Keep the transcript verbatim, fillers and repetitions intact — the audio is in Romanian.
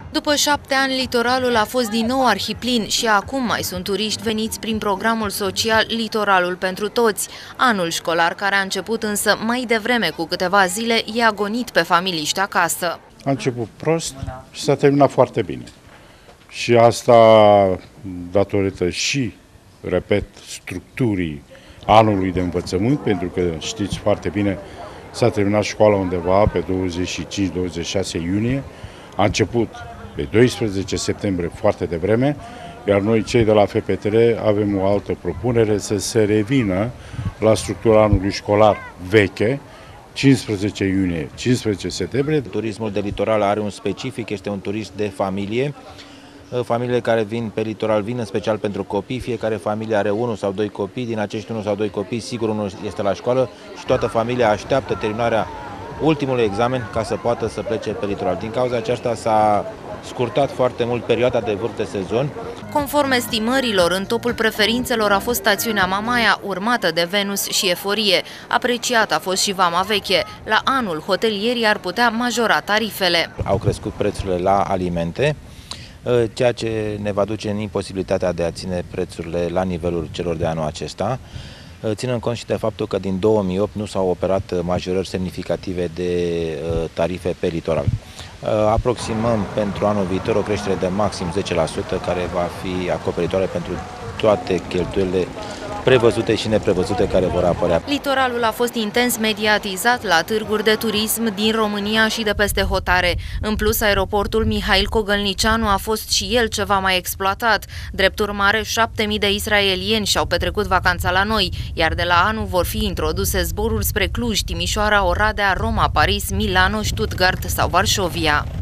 După șapte ani, litoralul a fost din nou arhiplin și acum mai sunt turiști veniți prin programul social Litoralul pentru Toți. Anul școlar, care a început însă mai devreme cu câteva zile, e agonit pe familiști acasă. A început prost și s-a terminat foarte bine. Și asta datorită și, repet, structurii anului de învățământ, pentru că știți foarte bine, s-a terminat școala undeva pe douăzeci și cinci douăzeci și șase iunie, a început pe doisprezece septembrie foarte devreme, iar noi cei de la F P T R avem o altă propunere să se revină la structura anului școlar veche, cincisprezece iunie, cincisprezece septembrie. Turismul de litoral are un specific, este un turism de familie. Familiile care vin pe litoral vin în special pentru copii, fiecare familie are unul sau doi copii, din acești unul sau doi copii, sigur unul este la școală și toată familia așteaptă terminarea ultimului examen ca să poată să plece pe litoral. Din cauza aceasta s-a scurtat foarte mult perioada de vârf de sezon. Conform estimărilor, în topul preferințelor a fost stațiunea Mamaia, urmată de Venus și Eforie. Apreciat a fost și Vama Veche. La anul, hotelierii ar putea majora tarifele. Au crescut prețurile la alimente, ceea ce ne va duce în imposibilitatea de a ține prețurile la nivelul celor de anul acesta, ținând cont și de faptul că din două mii opt nu s-au operat majorări semnificative de tarife pe litoral. Aproximăm pentru anul viitor o creștere de maxim zece la sută, care va fi acoperitoare pentru toate cheltuielile prevăzute și neprevăzute care vor apărea. Litoralul a fost intens mediatizat la târguri de turism din România și de peste hotare. În plus, aeroportul Mihail Cogălnicianu a fost și el ceva mai exploatat. Drept urmare, șapte mii de israelieni și-au petrecut vacanța la noi, iar de la anul vor fi introduse zboruri spre Cluj, Timișoara, Oradea, Roma, Paris, Milano, Stuttgart sau Varșovia.